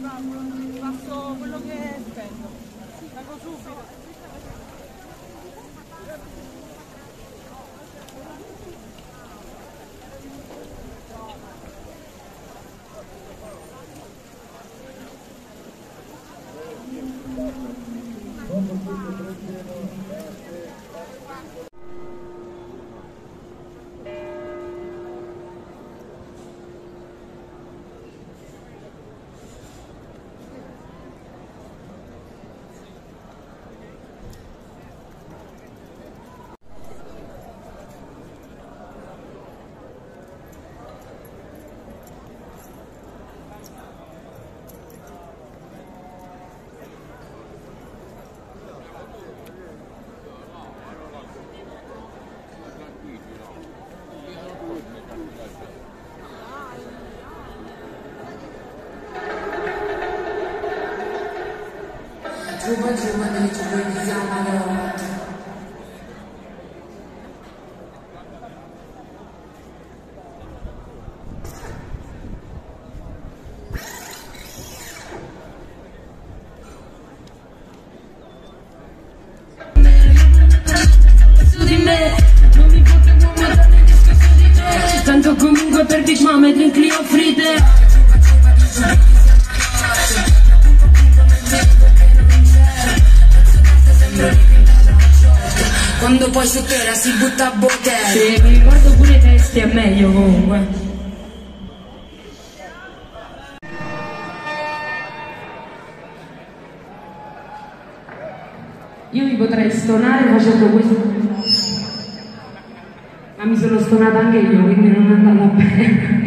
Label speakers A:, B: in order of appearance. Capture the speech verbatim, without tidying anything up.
A: Passo quello che spendo. Pago subito.
B: Giuba giuba delle giuba di chiamano. Su di me, non mi fotte un uomo da te discusso di te. Tanto comunque per Big Mama e drink li offrite. Quando poi su terra si butta a bottega. Sì, mi ricordo pure i testi, è meglio comunque. Io mi potrei stonare facendo questo, ma mi sono stonata anche io, quindi non è andata bene.